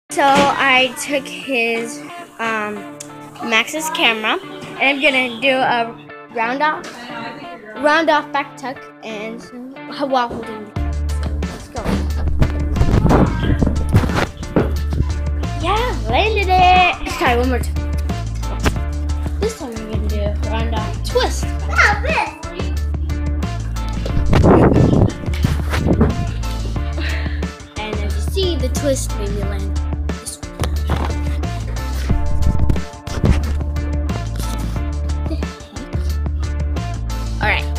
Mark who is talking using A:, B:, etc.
A: So I took his Max's camera, and I'm gonna do a round off back tuck, and while holding the camera. So let's go. Yeah, landed it. Let's try one more time. This time we're gonna do a round off twist. And as you see, the twist made me land.